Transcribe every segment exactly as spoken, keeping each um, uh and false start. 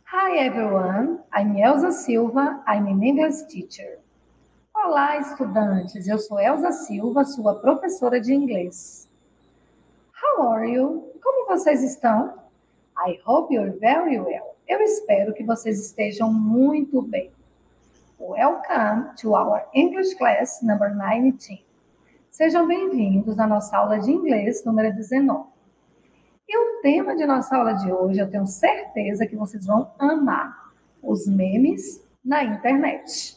Hi everyone, I'm Elza Silva, I'm an English teacher. Olá, estudantes, eu sou Elza Silva, sua professora de inglês. How are you? Como vocês estão? I hope you're very well. Eu espero que vocês estejam muito bem. Welcome to our English class number nineteen. Sejam bem-vindos à nossa aula de inglês número dezenove. E o tema de nossa aula de hoje, eu tenho certeza que vocês vão amar: os memes na internet.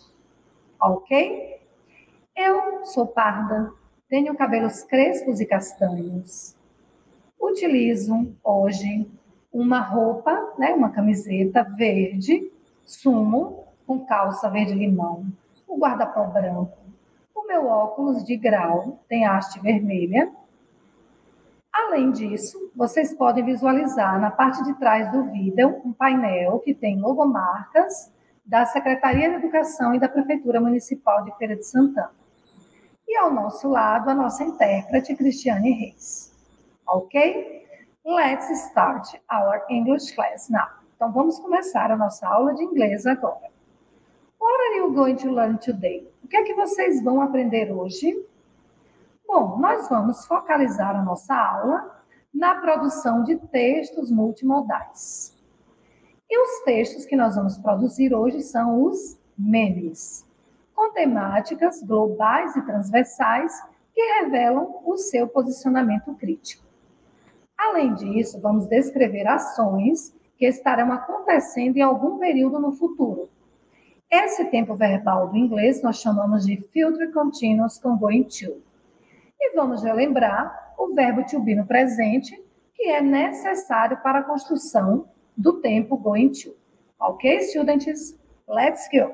Ok? Eu sou parda, tenho cabelos crespos e castanhos. Utilizo hoje uma roupa, né, uma camiseta verde, sumo, com calça verde-limão, o guarda-pó branco. O meu óculos de grau tem haste vermelha. Além disso, vocês podem visualizar na parte de trás do vídeo um painel que tem logomarcas da Secretaria de Educação e da Prefeitura Municipal de Feira de Santana. E ao nosso lado, a nossa intérprete, Cristiane Reis. Ok? Let's start our English class now. Então, vamos começar a nossa aula de inglês agora. What are you going to learn today? O que é que vocês vão aprender hoje? Bom, nós vamos focalizar a nossa aula na produção de textos multimodais. E os textos que nós vamos produzir hoje são os memes, com temáticas globais e transversais que revelam o seu posicionamento crítico. Além disso, vamos descrever ações que estarão acontecendo em algum período no futuro. Esse tempo verbal do inglês nós chamamos de Future Continuous com going to. E vamos relembrar o verbo to be no presente, que é necessário para a construção do tempo going to. Ok, students? Let's go!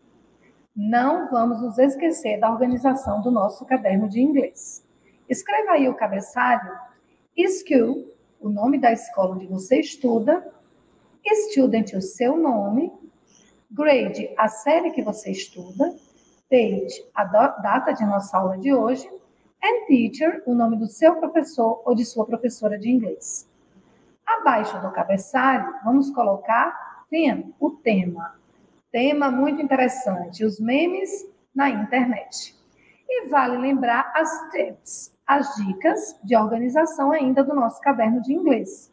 Não vamos nos esquecer da organização do nosso caderno de inglês. Escreva aí o cabeçalho: school, o nome da escola onde você estuda; student, o seu nome; grade, a série que você estuda; date, a data de nossa aula de hoje; and teacher, o nome do seu professor ou de sua professora de inglês. Abaixo do cabeçalho, vamos colocar theme, o tema. Tema muito interessante, os memes na internet. E vale lembrar as tips, as dicas de organização ainda do nosso caderno de inglês.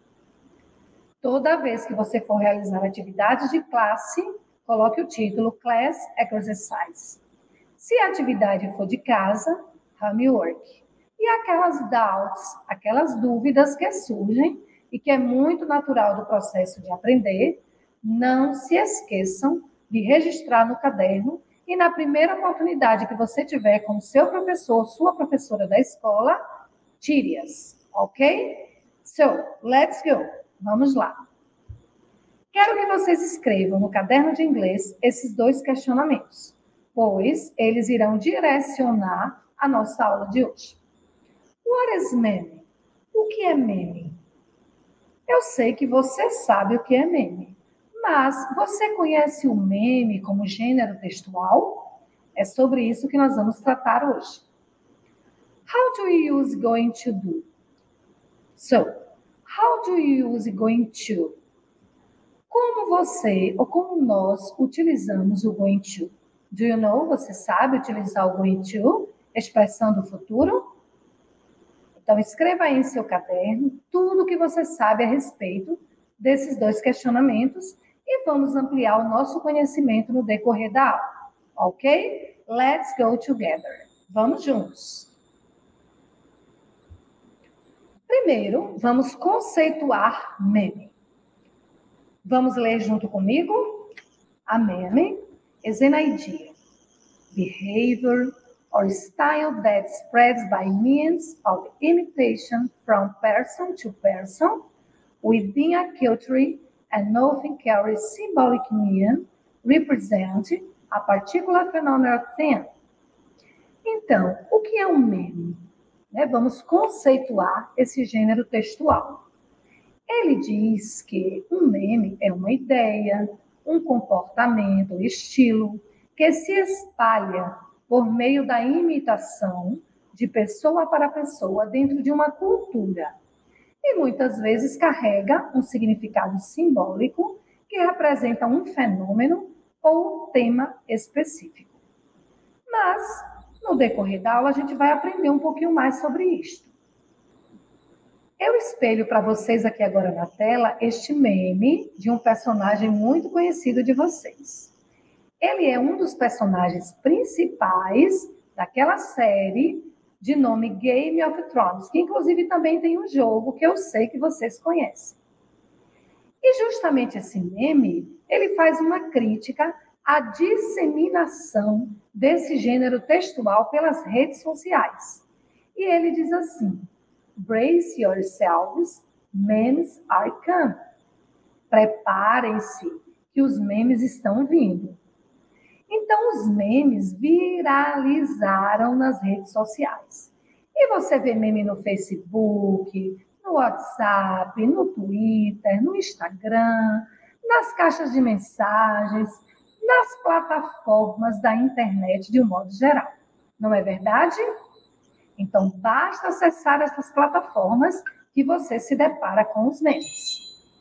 Toda vez que você for realizar atividades de classe, coloque o título Class Exercise. Se a atividade for de casa, homework. E aquelas doubts, aquelas dúvidas que surgem e que é muito natural do processo de aprender, não se esqueçam de registrar no caderno e na primeira oportunidade que você tiver com o seu professor, sua professora da escola, tire-as, ok? So, let's go. Vamos lá. Quero que vocês escrevam no caderno de inglês esses dois questionamentos, pois eles irão direcionar a nossa aula de hoje. What is meme? O que é meme? Eu sei que você sabe o que é meme, mas você conhece o meme como gênero textual? É sobre isso que nós vamos tratar hoje. How do you use going to do? So, how do you use going to? Como você ou como nós utilizamos o going to? Do you know? Você sabe utilizar o going to? Expressão do futuro? Então, escreva aí em seu caderno tudo o que você sabe a respeito desses dois questionamentos e vamos ampliar o nosso conhecimento no decorrer da aula. Ok? Let's go together. Vamos juntos. Primeiro, vamos conceituar meme. Vamos ler junto comigo? A meme is an idea, behavior, or style that spreads by means of imitation from person to person within a culture and often carries symbolic meaning, represent a particular phenomenal thing. Então, o que é um meme? Né, vamos conceituar esse gênero textual. Ele diz que um meme é uma ideia, um comportamento, um estilo que se espalha por meio da imitação de pessoa para pessoa dentro de uma cultura. E muitas vezes carrega um significado simbólico que que representa um fenômeno ou tema específico. Mas, no decorrer da aula, a gente vai aprender um pouquinho mais sobre isto. Eu espelho para vocês aqui agora na tela este meme de um personagem muito conhecido de vocês. Ele é um dos personagens principais daquela série de nome Game of Thrones, que inclusive também tem um jogo que eu sei que vocês conhecem. E justamente esse meme, ele faz uma crítica à disseminação desse gênero textual pelas redes sociais. E ele diz assim: Brace yourselves, memes are coming. Preparem-se, que os memes estão vindo. Então, os memes viralizaram nas redes sociais. E você vê meme no Facebook, no WhatsApp, no Twitter, no Instagram, nas caixas de mensagens, nas plataformas da internet de um modo geral. Não é verdade? Então, basta acessar essas plataformas que você se depara com os memes.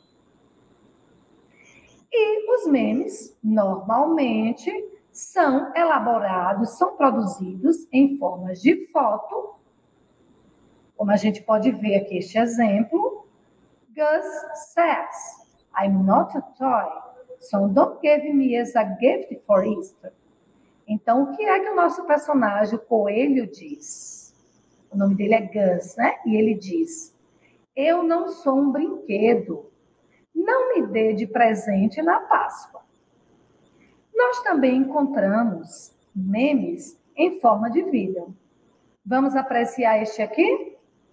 E os memes, normalmente, são elaborados, são produzidos em formas de foto, como a gente pode ver aqui este exemplo. Gus says, I'm not a toy, so don't give me as a gift for Easter. Então, o que é que o nosso personagem, o coelho, diz? O nome dele é Gus, né? E ele diz, eu não sou um brinquedo, não me dê de presente na Páscoa. Nós também encontramos memes em forma de vídeo. Vamos apreciar este aqui?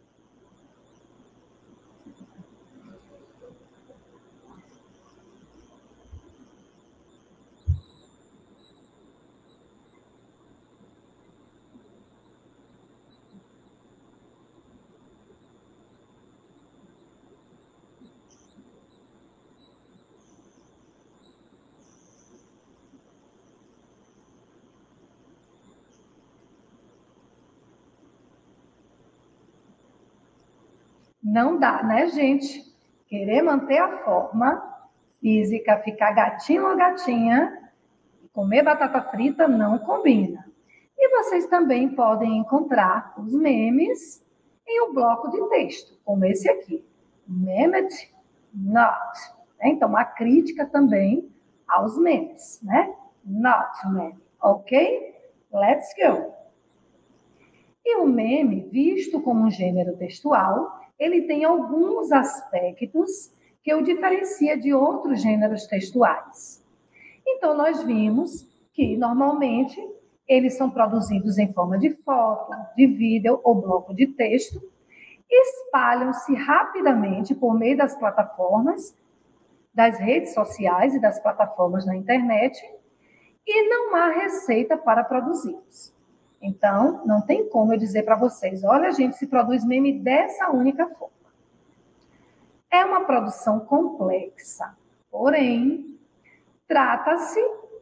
Não dá, né, gente? Querer manter a forma física, ficar gatinho ou gatinha, comer batata frita não combina. E vocês também podem encontrar os memes em um bloco de texto, como esse aqui. Memed not. Então, uma crítica também aos memes, né? Not meme, ok? Let's go. E o meme, visto como um gênero textual, ele tem alguns aspectos que o diferencia de outros gêneros textuais. Então, nós vimos que, normalmente, eles são produzidos em forma de foto, de vídeo ou bloco de texto, espalham-se rapidamente por meio das plataformas, das redes sociais e das plataformas na internet, e não há receita para produzi-los. Então, não tem como eu dizer para vocês, olha, a gente se produz meme dessa única forma. É uma produção complexa, porém, trata-se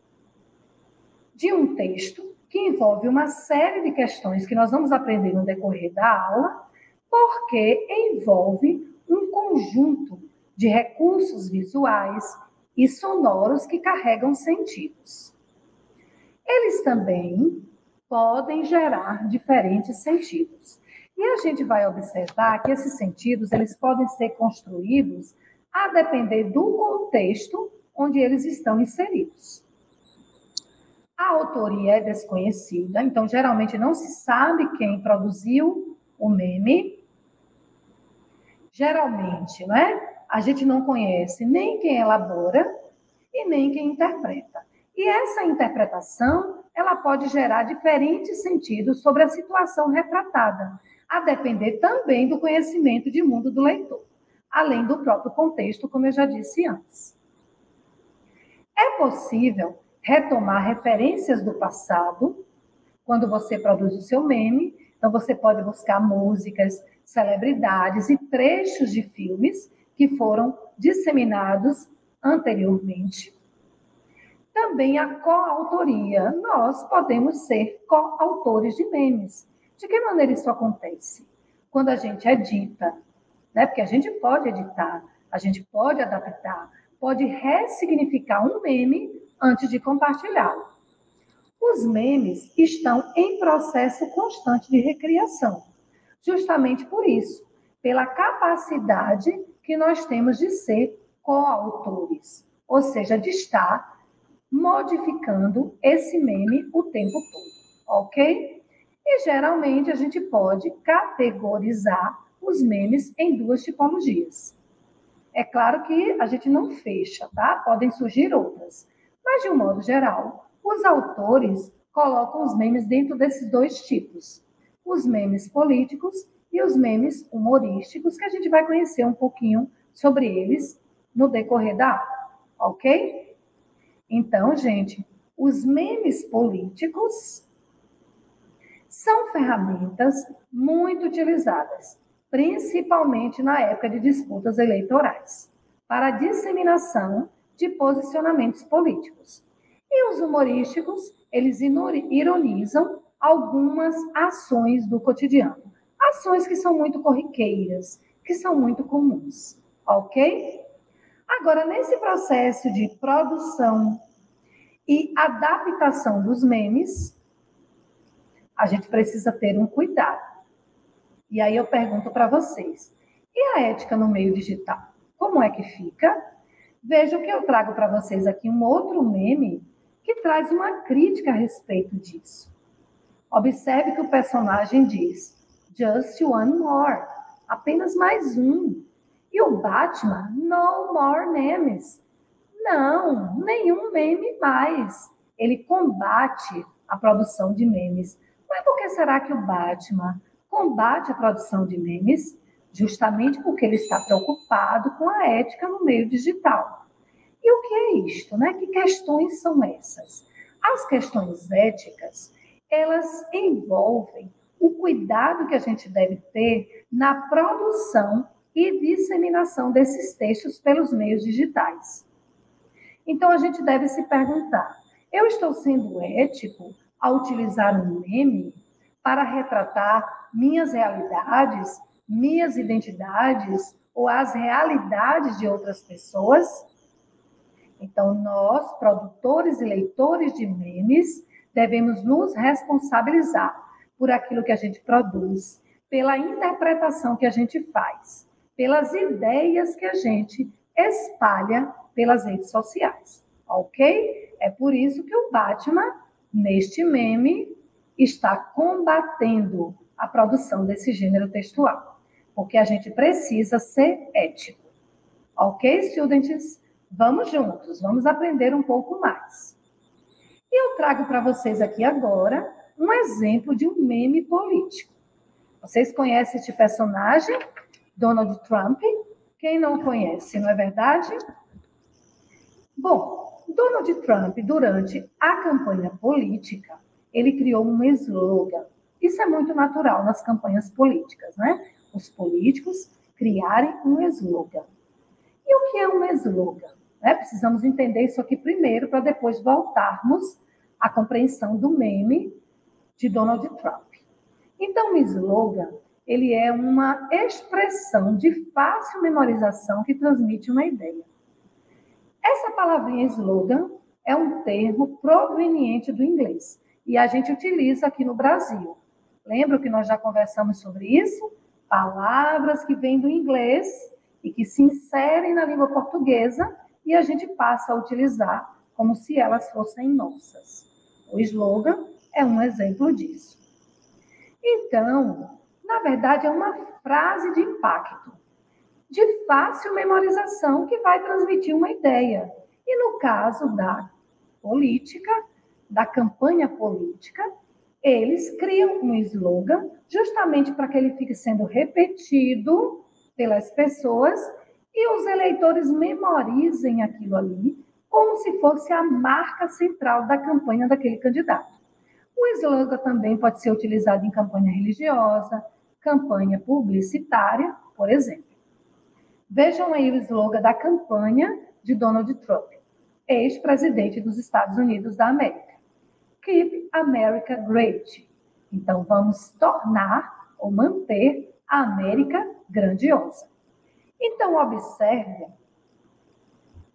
de um texto que envolve uma série de questões que nós vamos aprender no decorrer da aula, porque envolve um conjunto de recursos visuais e sonoros que carregam sentidos. Eles também podem gerar diferentes sentidos. E a gente vai observar que esses sentidos, eles podem ser construídos a depender do contexto onde eles estão inseridos. A autoria é desconhecida, então geralmente não se sabe quem produziu o meme. Geralmente, né, a gente não conhece nem quem elabora e nem quem interpreta. E essa interpretação, ela pode gerar diferentes sentidos sobre a situação retratada, a depender também do conhecimento de mundo do leitor, além do próprio contexto, como eu já disse antes. É possível retomar referências do passado quando você produz o seu meme. Então, você pode buscar músicas, celebridades e trechos de filmes que foram disseminados anteriormente. Também a coautoria. Nós podemos ser coautores de memes. De que maneira isso acontece? Quando a gente edita, né? Porque a gente pode editar, a gente pode adaptar, pode ressignificar um meme antes de compartilhá-lo. Os memes estão em processo constante de recriação, justamente por isso, pela capacidade que nós temos de ser coautores, ou seja, de estar modificando esse meme o tempo todo, ok? E geralmente a gente pode categorizar os memes em duas tipologias. É claro que a gente não fecha, tá? Podem surgir outras. Mas, de um modo geral, os autores colocam os memes dentro desses dois tipos. Os memes políticos e os memes humorísticos, que a gente vai conhecer um pouquinho sobre eles no decorrer da aula, ok? Então, gente, os memes políticos são ferramentas muito utilizadas, principalmente na época de disputas eleitorais, para a disseminação de posicionamentos políticos. E os humorísticos, eles ironizam algumas ações do cotidiano. Ações que são muito corriqueiras, que são muito comuns, ok? Agora, nesse processo de produção e adaptação dos memes, a gente precisa ter um cuidado. E aí eu pergunto para vocês, e a ética no meio digital? Como é que fica? Vejam que eu trago para vocês aqui um outro meme que traz uma crítica a respeito disso. Observe que o personagem diz, just one more, apenas mais um. E o Batman, no more memes. Não, nenhum meme mais. Ele combate a produção de memes. Mas por que será que o Batman combate a produção de memes? Justamente porque ele está preocupado com a ética no meio digital. E o que é isto, né? Que questões são essas? As questões éticas, elas envolvem o cuidado que a gente deve ter na produção e disseminação desses textos pelos meios digitais. Então, a gente deve se perguntar, eu estou sendo ético ao utilizar um meme para retratar minhas realidades, minhas identidades ou as realidades de outras pessoas? Então, nós, produtores e leitores de memes, devemos nos responsabilizar por aquilo que a gente produz, pela interpretação que a gente faz, pelas ideias que a gente espalha pelas redes sociais, ok? É por isso que o Batman, neste meme, está combatendo a produção desse gênero textual, porque a gente precisa ser ético. Ok, students? Vamos juntos, vamos aprender um pouco mais. E eu trago para vocês aqui agora um exemplo de um meme político. Vocês conhecem este personagem, Donald Trump? Quem não conhece, não é verdade? Bom, Donald Trump, durante a campanha política, ele criou um slogan. Isso é muito natural nas campanhas políticas, né? Os políticos criarem um slogan. E o que é um slogan? Né? Precisamos entender isso aqui primeiro, para depois voltarmos à compreensão do meme de Donald Trump. Então, o slogan, ele é uma expressão de fácil memorização que transmite uma ideia. Essa palavrinha slogan é um termo proveniente do inglês e a gente utiliza aqui no Brasil. Lembra que nós já conversamos sobre isso? Palavras que vêm do inglês e que se inserem na língua portuguesa e a gente passa a utilizar como se elas fossem nossas. O slogan é um exemplo disso. Então, na verdade, é uma frase de impacto, de fácil memorização que vai transmitir uma ideia. E no caso da política, da campanha política, eles criam um slogan justamente para que ele fique sendo repetido pelas pessoas e os eleitores memorizem aquilo ali como se fosse a marca central da campanha daquele candidato. O slogan também pode ser utilizado em campanha religiosa, campanha publicitária, por exemplo. Vejam aí o slogan da campanha de Donald Trump, ex-presidente dos Estados Unidos da América. Keep America Great. Então, vamos tornar ou manter a América grandiosa. Então, observe,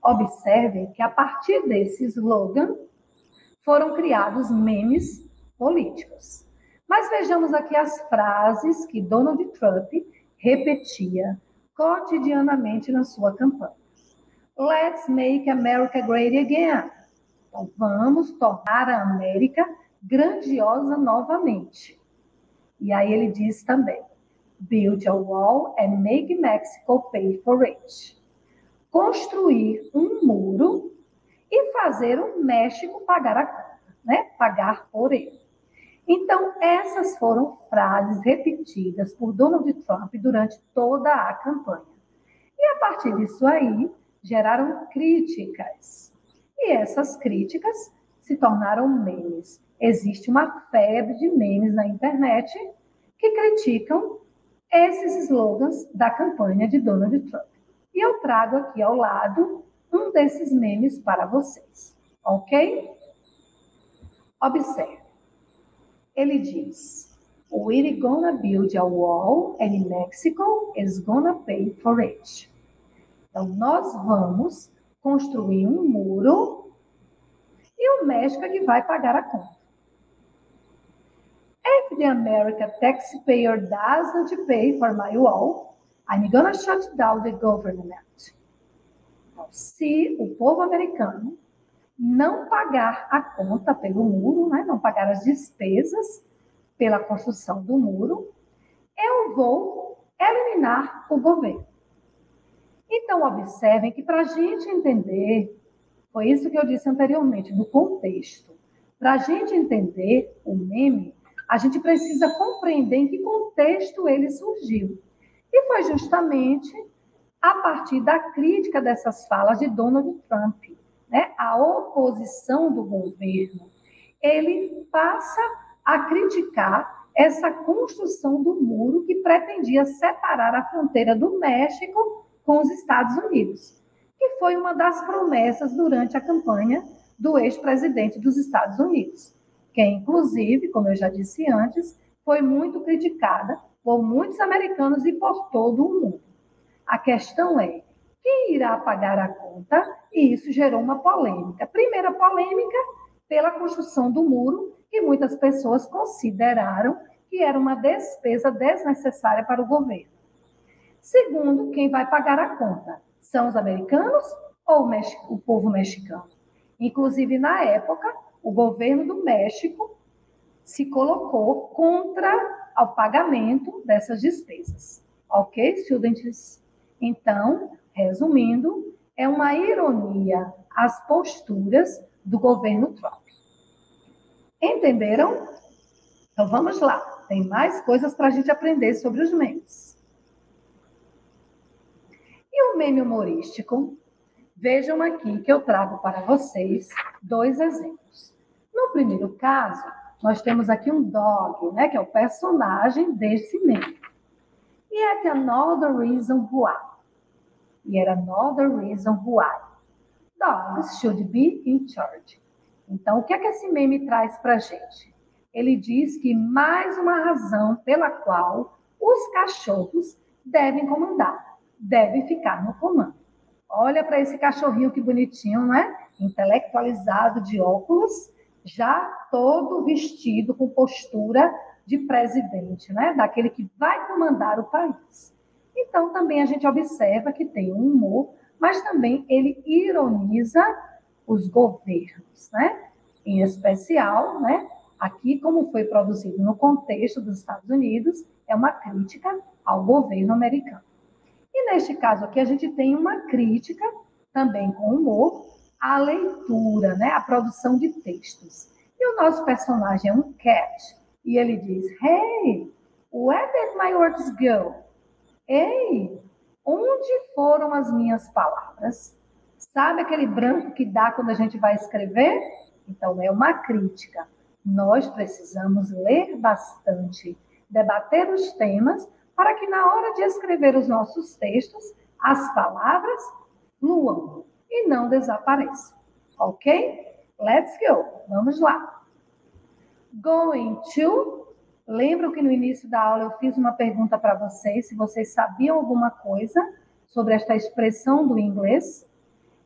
Observem que a partir desse slogan foram criados memes políticos. Mas vejamos aqui as frases que Donald Trump repetia cotidianamente na sua campanha. Let's make America great again. Então, vamos tornar a América grandiosa novamente. E aí ele diz também, build a wall and make Mexico pay for it. Construir um muro e fazer o México pagar a conta, né? Pagar por ele. Então, essas foram frases repetidas por Donald Trump durante toda a campanha. E a partir disso aí, geraram críticas. E essas críticas se tornaram memes. Existe uma febre de memes na internet que criticam esses slogans da campanha de Donald Trump. E eu trago aqui ao lado um desses memes para vocês, ok? Observe. Ele diz, we're gonna build a wall and Mexico is gonna pay for it. Então, nós vamos construir um muro e o México é que vai pagar a conta. If the American taxpayer doesn't pay for my wall, I'm gonna shut down the government. Então, se o povo americano não pagar a conta pelo muro, né, não pagar as despesas pela construção do muro, eu vou eliminar o governo. Então, observem que para a gente entender, foi isso que eu disse anteriormente, do contexto. Para a gente entender o meme, a gente precisa compreender em que contexto ele surgiu. E foi justamente a partir da crítica dessas falas de Donald Trump, né? A oposição do governo. Ele passa a criticar essa construção do muro que pretendia separar a fronteira do México com os Estados Unidos, que foi uma das promessas durante a campanha do ex-presidente dos Estados Unidos, que inclusive, como eu já disse antes, foi muito criticada por muitos americanos e por todo o mundo. A questão é, quem irá pagar a conta? E isso gerou uma polêmica. Primeira polêmica, pela construção do muro, que muitas pessoas consideraram que era uma despesa desnecessária para o governo. Segundo, quem vai pagar a conta? São os americanos ou o povo mexicano? Inclusive, na época, o governo do México se colocou contra o pagamento dessas despesas. Ok, students? Então, resumindo, é uma ironia as posturas do governo Trump. Entenderam? Então, vamos lá. Tem mais coisas para a gente aprender sobre os memes. E o meme humorístico? Vejam aqui que eu trago para vocês dois exemplos. No primeiro caso, nós temos aqui um dog, né, que é o personagem desse meme. Yet another reason why. Yet another reason why. Dogs should be in charge. Então, o que é que esse meme traz para a gente? Ele diz que mais uma razão pela qual os cachorros devem comandar, devem ficar no comando. Olha para esse cachorrinho que bonitinho, não é? Intelectualizado de óculos, já todo vestido com postura de presidente, né? Daquele que vai comandar o país. Então, também a gente observa que tem um humor, mas também ele ironiza os governos, né? Em especial, né? Aqui, como foi produzido no contexto dos Estados Unidos, é uma crítica ao governo americano. E neste caso aqui, a gente tem uma crítica, também com humor, à leitura, né? À produção de textos. E o nosso personagem é um cat, e ele diz, hey, where did my words go? Ei, onde foram as minhas palavras? Sabe aquele branco que dá quando a gente vai escrever? Então, é uma crítica. Nós precisamos ler bastante, debater os temas, para que na hora de escrever os nossos textos, as palavras fluam e não desapareçam. Ok? Let's go. Vamos lá. Going to. Lembram que no início da aula eu fiz uma pergunta para vocês, se vocês sabiam alguma coisa sobre esta expressão do inglês?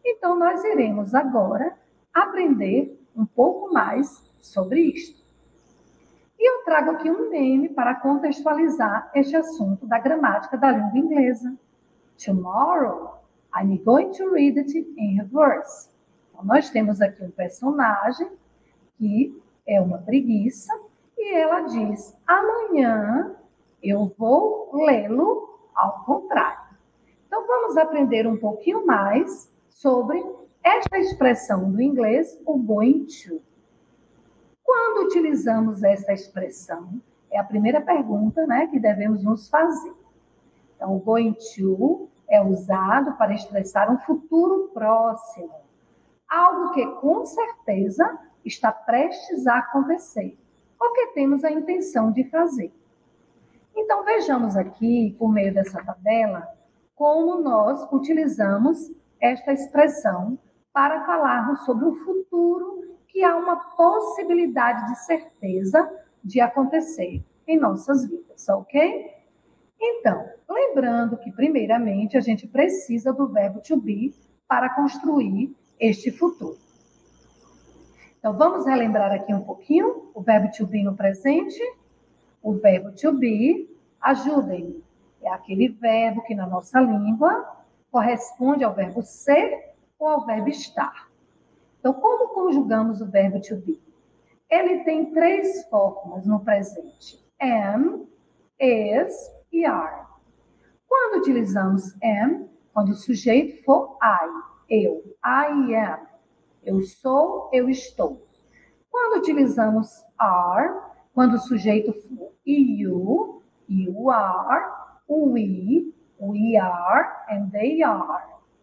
Então, nós iremos agora aprender um pouco mais sobre isto. E eu trago aqui um meme para contextualizar este assunto da gramática da língua inglesa. Tomorrow, I'm going to read it in reverse. Então, nós temos aqui um personagem que é uma preguiça e ela diz, amanhã eu vou lê-lo ao contrário. Então, vamos aprender um pouquinho mais sobre esta expressão do inglês, o going to. Quando utilizamos esta expressão? É a primeira pergunta, né, que devemos nos fazer. Então, o going to é usado para expressar um futuro próximo. Algo que, com certeza, está prestes a acontecer. Ou que temos a intenção de fazer. Então, vejamos aqui, por meio dessa tabela, como nós utilizamos esta expressão para falarmos sobre o futuro que há uma possibilidade de certeza de acontecer em nossas vidas, ok? Então, lembrando que, primeiramente, a gente precisa do verbo to be para construir este futuro. Então, vamos relembrar aqui um pouquinho o verbo to be no presente. O verbo to be, ajudem-me, é aquele verbo que na nossa língua corresponde ao verbo ser ou ao verbo estar. Então, como conjugamos o verbo to be? Ele tem três formas no presente: am, is e are. Quando utilizamos am, quando o sujeito for I, eu, I am, eu sou, eu estou. Quando utilizamos are, quando o sujeito for you, you are, we, we are, and they are.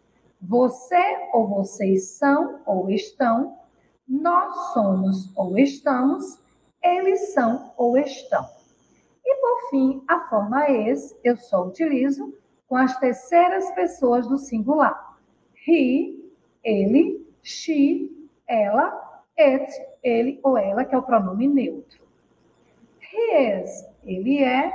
Você ou vocês são ou estão, nós somos ou estamos, eles são ou estão. E, por fim, a forma is, eu só utilizo com as terceiras pessoas do singular. He, ele, she, ela, it, ele ou ela, que é o pronome neutro. He is, ele é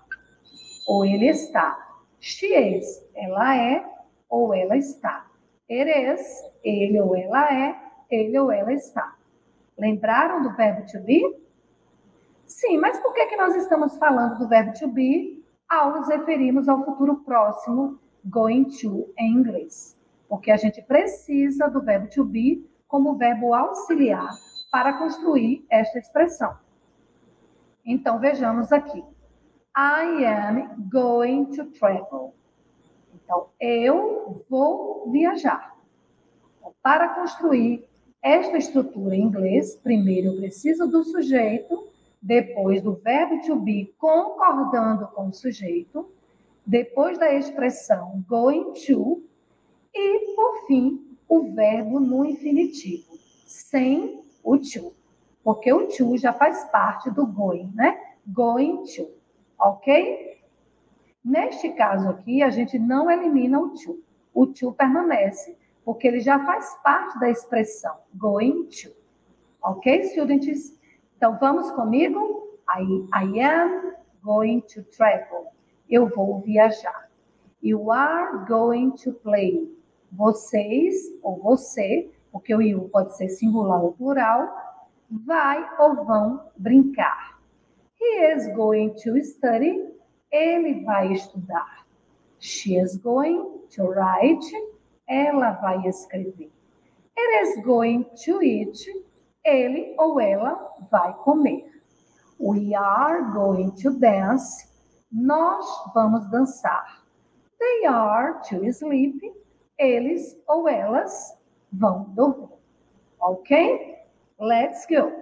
ou ele está. She is, ela é ou ela está. It is, ele ou ela é, ele ou ela está. Lembraram do verbo to be? Sim, mas por que que nós estamos falando do verbo to be ao nos referirmos ao futuro próximo, going to, em inglês? Porque a gente precisa do verbo to be como verbo auxiliar para construir esta expressão. Então, vejamos aqui. I am going to travel. Então, eu vou viajar. Então, para construir esta estrutura em inglês, primeiro eu preciso do sujeito, depois do verbo to be concordando com o sujeito, depois da expressão going to e, por fim, o verbo no infinitivo, sem o to, porque o to já faz parte do going, né? Going to, ok? Neste caso aqui, a gente não elimina o to. O to permanece, porque ele já faz parte da expressão going to. Ok, students? Então, vamos comigo? I, I am going to travel. Eu vou viajar. You are going to play. Vocês, ou você, porque o you pode ser singular ou plural, vai ou vão brincar. He is going to study. Ele vai estudar. She is going to write. Ela vai escrever. It is going to eat. Ele ou ela vai comer. We are going to dance. Nós vamos dançar. They are to sleep. Eles ou elas vão dormir. Ok? Let's go.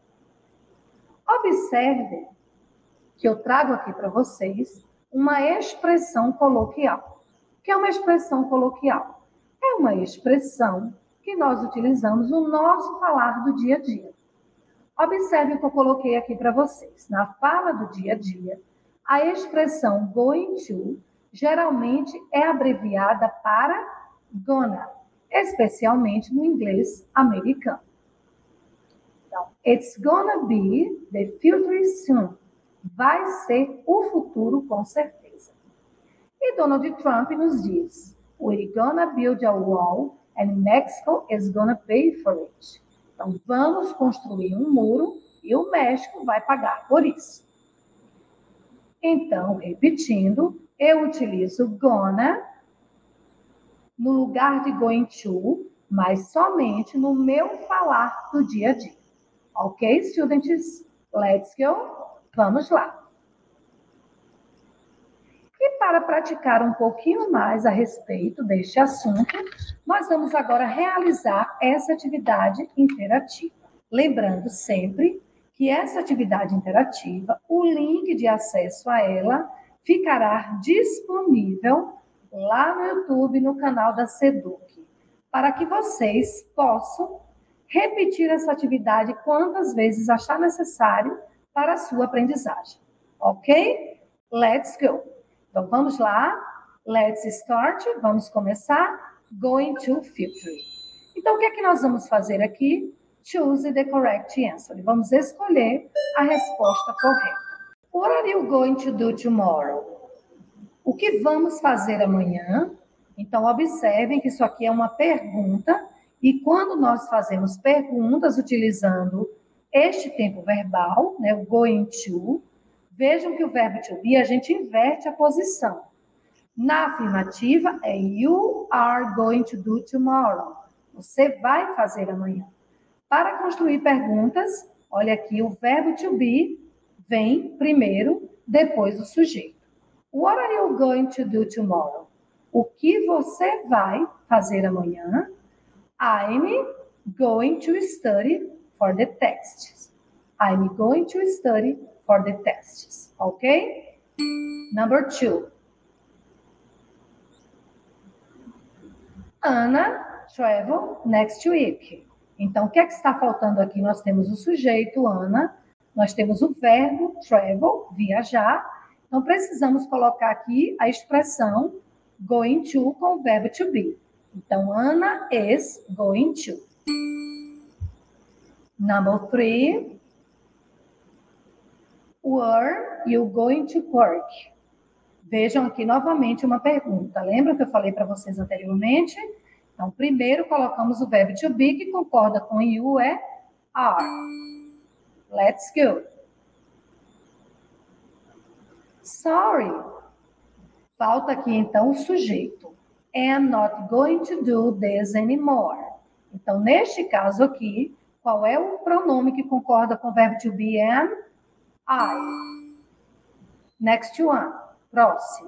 Observe que eu trago aqui para vocês uma expressão coloquial. O que é uma expressão coloquial? É uma expressão que nós utilizamos no nosso falar do dia a dia. Observe o que eu coloquei aqui para vocês. Na fala do dia a dia, a expressão going to geralmente é abreviada para gonna, especialmente no inglês americano. Então, it's gonna be the future soon. Vai ser o futuro com certeza. E Donald Trump nos diz, we're gonna build a wall and Mexico is gonna pay for it. Então, vamos construir um muro e o México vai pagar por isso. Então, repetindo, eu utilizo gonna no lugar de going to, mas somente no meu falar do dia a dia. Ok, students? Let's go. Vamos lá. E para praticar um pouquinho mais a respeito deste assunto, nós vamos agora realizar essa atividade interativa. Lembrando sempre que essa atividade interativa, o link de acesso a ela ficará disponível lá no YouTube, no canal da Seduc, para que vocês possam repetir essa atividade quantas vezes achar necessário para a sua aprendizagem. Ok? Let's go! Então, vamos lá. Let's start. Vamos começar. Going to future. Então, o que é que nós vamos fazer aqui? Choose the correct answer. Vamos escolher a resposta correta. What are you going to do tomorrow? O que vamos fazer amanhã? Então, observem que isso aqui é uma pergunta. E quando nós fazemos perguntas utilizando este tempo verbal, né, o going to, vejam que o verbo to be, a gente inverte a posição. Na afirmativa, é you are going to do tomorrow. Você vai fazer amanhã. Para construir perguntas, olha aqui, o verbo to be vem primeiro, depois do sujeito. What are you going to do tomorrow? O que você vai fazer amanhã? I'm going to study for the tests. I'm going to study for the tests. Okay? Number two. Anna travel next week. Então, o que é que está faltando aqui? Nós temos o sujeito, Anna. Nós temos o verbo, travel, viajar. Então, precisamos colocar aqui a expressão going to com o verbo to be. Então, Anna is going to. Number three. Were you going to work? Vejam aqui novamente uma pergunta. Lembra que eu falei para vocês anteriormente? Então, primeiro colocamos o verbo to be, que concorda com you, é are. Let's go. Sorry. Falta aqui, então, o sujeito. I'm not going to do this anymore. Então, neste caso aqui, qual é o pronome que concorda com o verbo to be? Am? I. Next one. Próximo.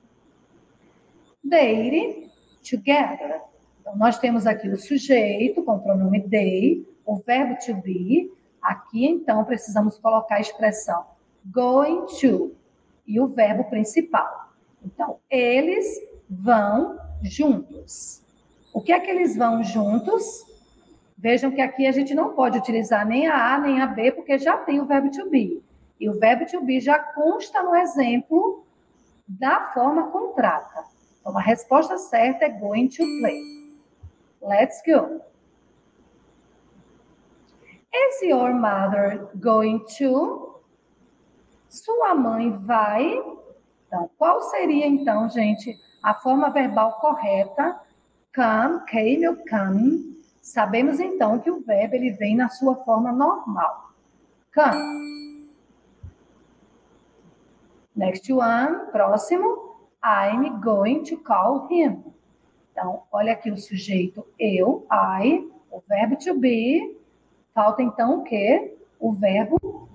They together. Então, nós temos aqui o sujeito com o pronome they, o verbo to be. Aqui, então, precisamos colocar a expressão going to e o verbo principal. Então, eles vão juntos. O que é que eles vão juntos? Vejam que aqui a gente não pode utilizar nem a A nem a B, porque já tem o verbo to be. E o verbo to be já consta no exemplo da forma contrata. Então, a resposta certa é going to play. Let's go. Is your mother going to? Sua mãe vai? Então, qual seria, então, gente, a forma verbal correta? Come, came ou coming. Sabemos, então, que o verbo ele vem na sua forma normal. Come. Next one, próximo. I'm going to call him. Então, olha aqui o sujeito eu, I, o verbo to be. Falta, então, o quê? O verbo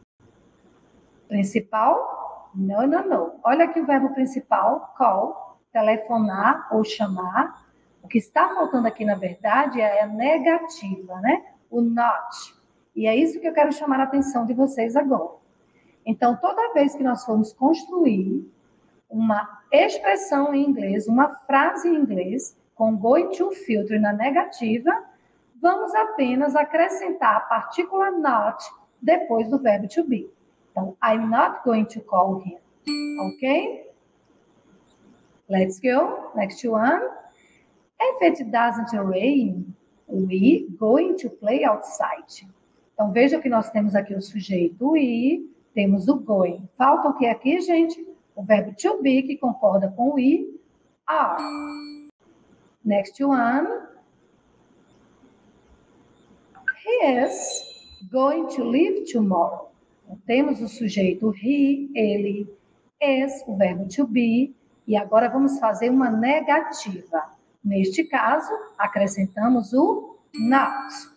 principal? Não, não, não. Olha aqui o verbo principal, call, telefonar ou chamar. O que está faltando aqui, na verdade, é a negativa, né? O not. E é isso que eu quero chamar a atenção de vocês agora. Então, toda vez que nós formos construir uma expressão em inglês, uma frase em inglês, com going to filter na negativa, vamos apenas acrescentar a partícula not depois do verbo to be. Então, I'm not going to call him. Ok? Let's go. Next one. If it doesn't rain, we going to play outside. Então, veja que nós temos aqui o sujeito we, temos o going. Falta o que aqui, gente? O verbo to be, que concorda com we, are. Next one. He is going to leave tomorrow. Então, temos o sujeito he, ele, is, o verbo to be, e agora vamos fazer uma negativa. Neste caso, acrescentamos o not.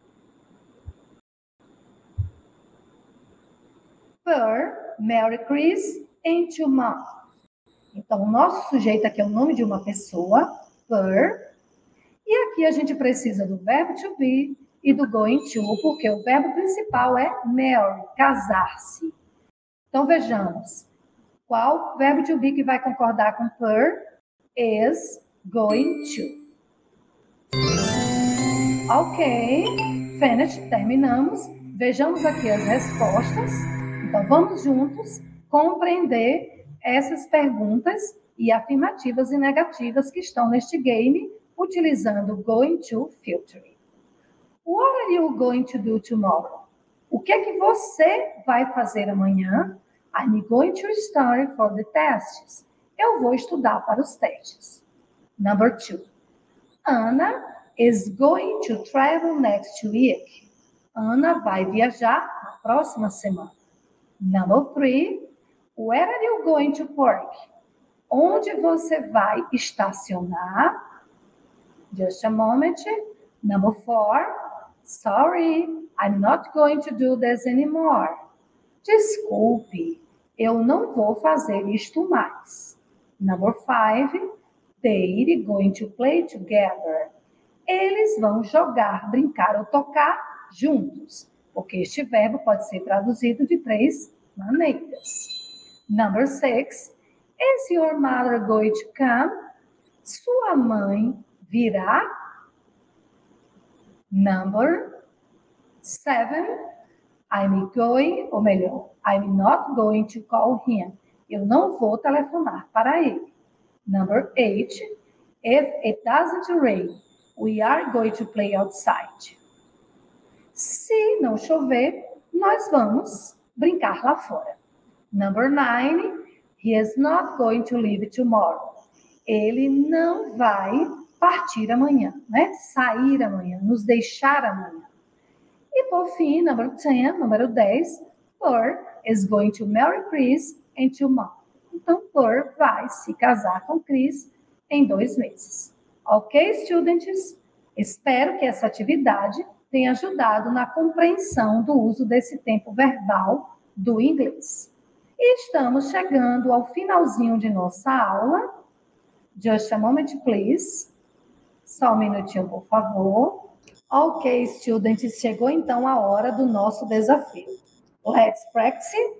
Per, Merry Chris, and tomorrow. Então, o nosso sujeito aqui é o nome de uma pessoa, per, e aqui a gente precisa do verbo to be e do going to, porque o verbo principal é marry, casar-se. Então, vejamos. Qual verbo to be que vai concordar com per? Is going to. Ok, finished, terminamos. Vejamos aqui as respostas. Então, vamos juntos compreender essas perguntas e afirmativas e negativas que estão neste game, utilizando going to filtering. What are you going to do tomorrow? O que é que você vai fazer amanhã? I'm going to study for the tests. Eu vou estudar para os testes. Number two. Anna is going to travel next week. Ana vai viajar na próxima semana. Number three. Where are you going to park? Onde você vai estacionar? Just a moment. Number four. Sorry, I'm not going to do this anymore. Desculpe, eu não vou fazer isto mais. Number five. They're going to play together. Eles vão jogar, brincar ou tocar juntos, porque este verbo pode ser traduzido de três maneiras. Number six. Is your mother going to come? Sua mãe virá? Number seven. I'm going, ou melhor, I'm not going to call him. Eu não vou telefonar para ele. Number eight. If it doesn't rain, we are going to play outside. Se não chover, nós vamos brincar lá fora. Number nine. He is not going to leave tomorrow. Ele não vai partir amanhã, né? Sair amanhã, nos deixar amanhã. E por fim, number ten, número dez, Pearl is going to marry Chris in two months. Então, Pearl vai se casar com Chris em dois meses. Ok, students? Espero que essa atividade tenha ajudado na compreensão do uso desse tempo verbal do inglês. E estamos chegando ao finalzinho de nossa aula. Just a moment, please. Só um minutinho, por favor. Ok, students, chegou então a hora do nosso desafio. Let's practice.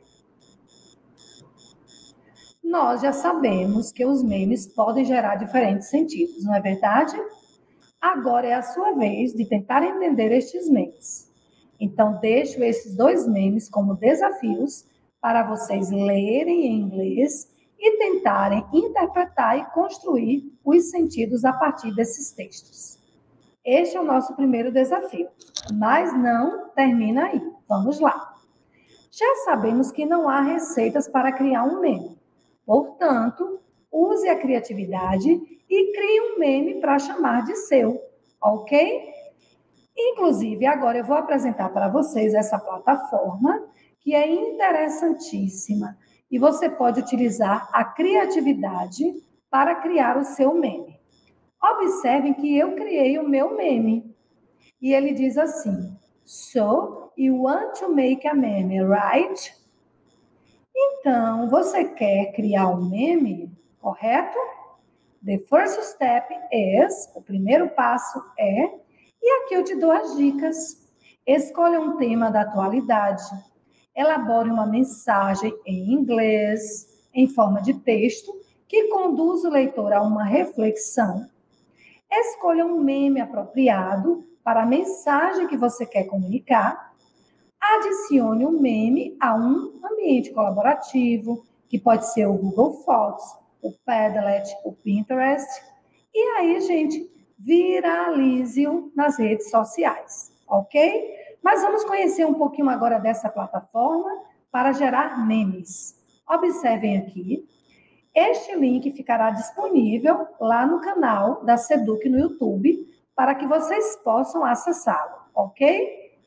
Nós já sabemos que os memes podem gerar diferentes sentidos, não é verdade? Agora é a sua vez de tentar entender estes memes. Então, deixo esses dois memes como desafios para vocês lerem em inglês e tentarem interpretar e construir os sentidos a partir desses textos. Este é o nosso primeiro desafio, mas não termina aí. Vamos lá. Já sabemos que não há receitas para criar um meme. Portanto, use a criatividade e crie um meme para chamar de seu, ok? Inclusive, agora eu vou apresentar para vocês essa plataforma que é interessantíssima e você pode utilizar a criatividade para criar o seu meme. Observem que eu criei o meu meme e ele diz assim: So, you want to make a meme, right? Então, você quer criar um meme, correto? The first step is, o primeiro passo é, e aqui eu te dou as dicas. Escolha um tema da atualidade, elabore uma mensagem em inglês, em forma de texto, que conduz o leitor a uma reflexão. Escolha um meme apropriado para a mensagem que você quer comunicar. Adicione um meme a um ambiente colaborativo, que pode ser o Google Fotos, o Padlet, o Pinterest. E aí, gente, viralize-o nas redes sociais, ok? Mas vamos conhecer um pouquinho agora dessa plataforma para gerar memes. Observem aqui. Este link ficará disponível lá no canal da Seduc no YouTube para que vocês possam acessá-lo, ok?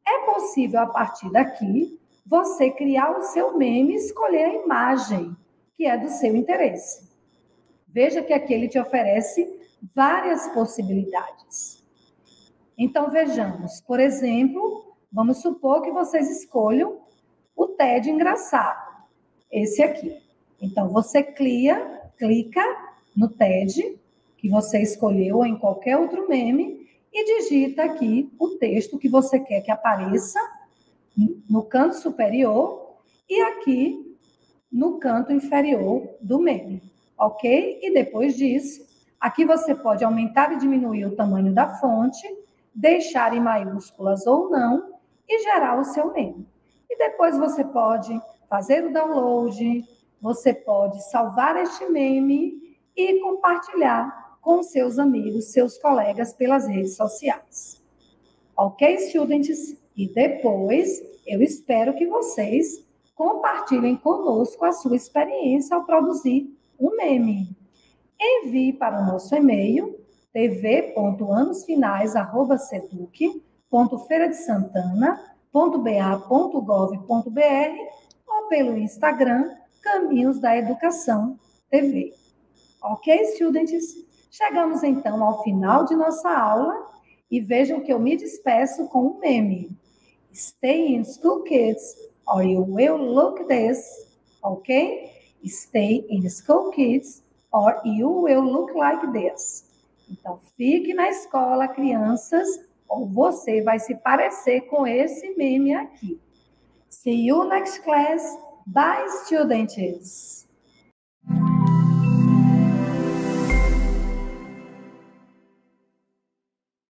É possível, a partir daqui, você criar o seu meme e escolher a imagem que é do seu interesse. Veja que aqui ele te oferece várias possibilidades. Então, vejamos. Por exemplo, vamos supor que vocês escolham o Ted engraçado. Esse aqui. Então, você clia, clica no Ted, que você escolheu, ou em qualquer outro meme, e digita aqui o texto que você quer que apareça no canto superior e aqui no canto inferior do meme, ok? E depois disso, aqui você pode aumentar e diminuir o tamanho da fonte, deixar em maiúsculas ou não, e gerar o seu meme. E depois você pode fazer o download, você pode salvar este meme e compartilhar com seus amigos, seus colegas pelas redes sociais. Ok, students? E depois, eu espero que vocês compartilhem conosco a sua experiência ao produzir um meme. Envie para o nosso e-mail t v ponto anos finais arroba seduc ponto feira de santana ponto b a ponto gov ponto b r ou pelo Instagram Caminhos da Educação T V. Ok, students? Chegamos então ao final de nossa aula e vejam que eu me despeço com um meme. Stay in school, kids, or you will look this. Ok? Stay in school, kids, or you will look like this. Então, fique na escola, crianças, ou você vai se parecer com esse meme aqui. See you next class. Bye, students.